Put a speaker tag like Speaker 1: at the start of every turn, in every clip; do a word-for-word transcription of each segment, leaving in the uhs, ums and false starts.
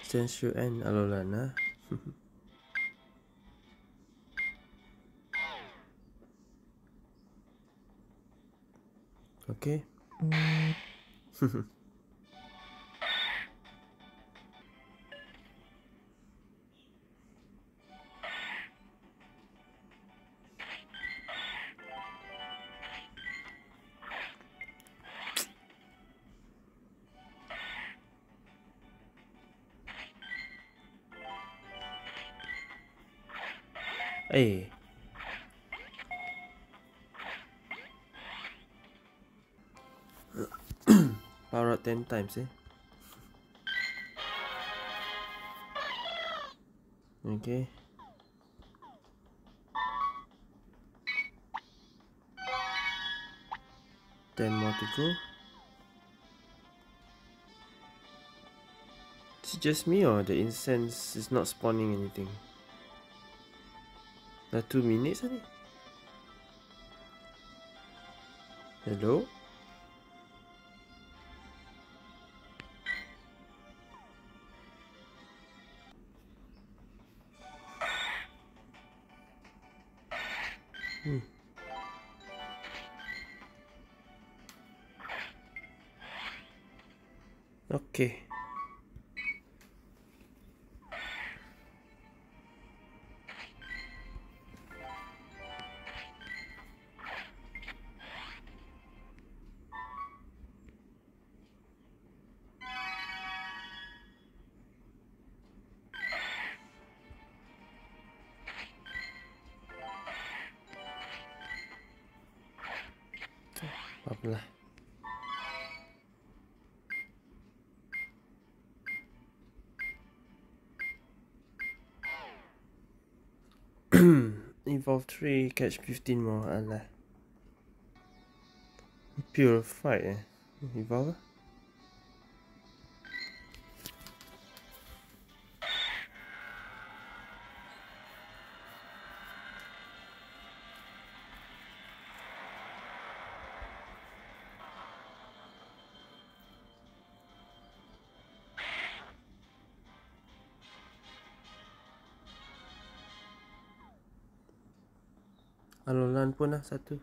Speaker 1: Senshu and Alolan, huh? Okay. Hey. Power up ten times, eh? Okay. Ten more to go. Is it just me or the incense is not spawning anything? Dah two minutes ni. Hello? Hmm. Okay. Apalah. Evolve three, catch fifteen more. Alah. Purified eh? Evolve lah. Alolan pun lah satu.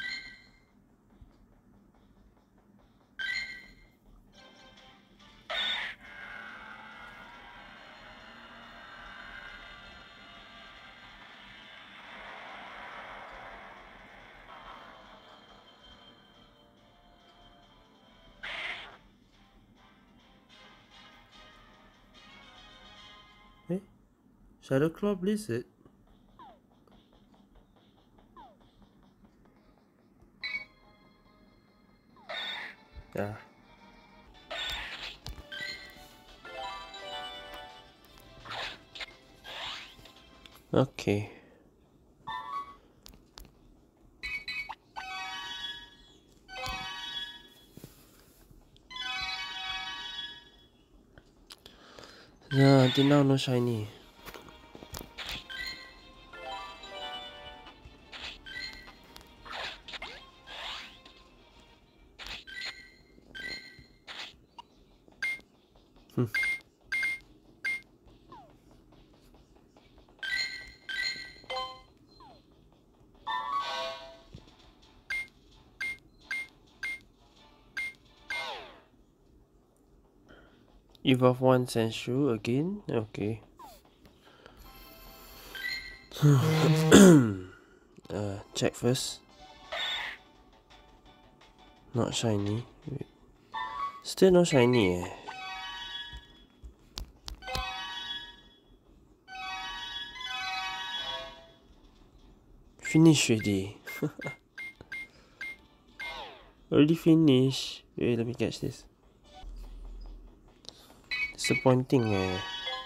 Speaker 1: Eh? Shadowclaw Blizzard? Ya. Okay. Yeah, until now no shiny. Hmm. Evolve one Senshu again. Okay. uh, check first. Not shiny. Wait. Still no shiny eh. Finish already. Already finished. Wait, let me catch this. Disappointing eh.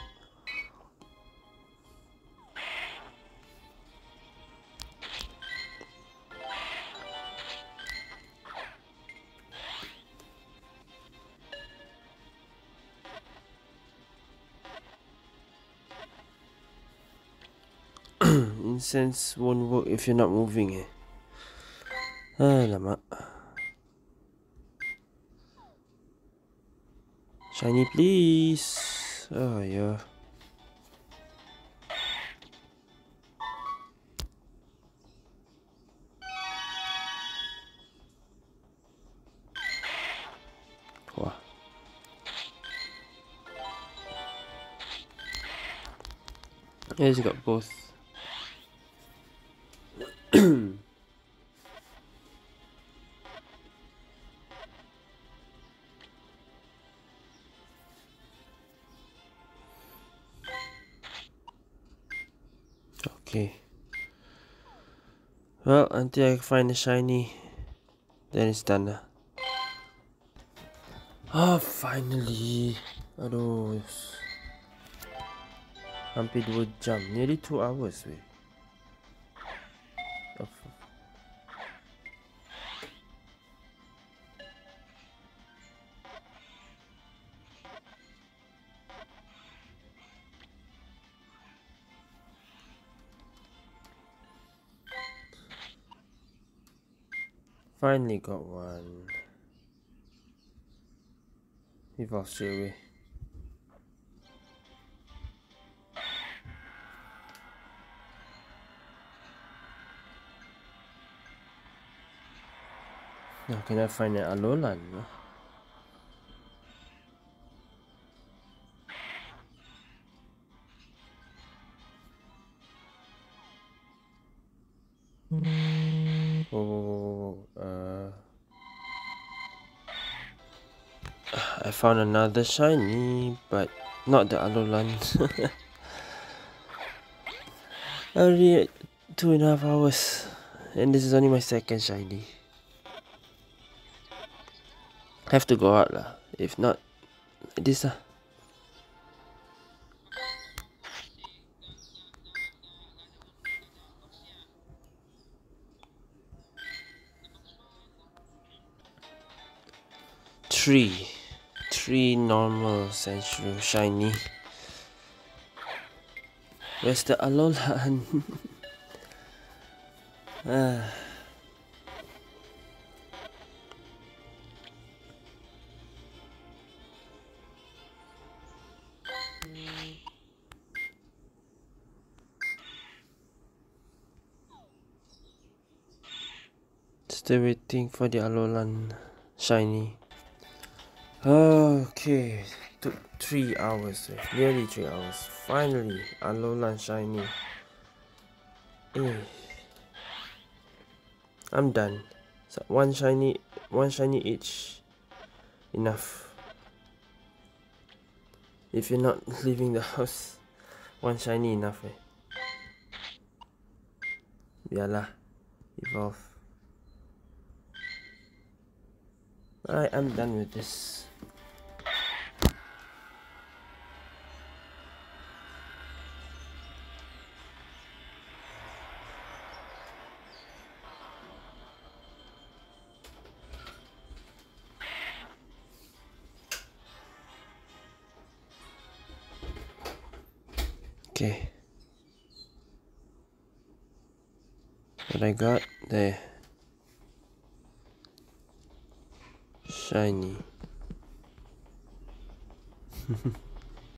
Speaker 1: Incense won't work if you're not moving eh. Alamak. Shiny please. Oh yeah. Wow. Yeah, he's got both. Okay. Well, until I find a shiny, then it's done now. Oh, finally. Aduh. Hampir dua jam. Nearly two hours, weh. Oh, finally got one. Evolve straight away. Now can I find an Alolan? Oh, uh, I found another shiny, but not the Alolan. Already two and a half hours, and this is only my second shiny. Have to go out lah. If not, this lah. Three, three normal Sandshrew shiny. Where's the Alolan? ah. Still waiting for the Alolan shiny. Okay, took three hours, nearly three hours. Finally, Alolan shiny. Eh. I'm done. So one shiny, one shiny each. Enough. If you're not leaving the house, one shiny enough. Eh? Biarlah, evolve. Alright, I'm done with this. Okay. What I got there. Shiny.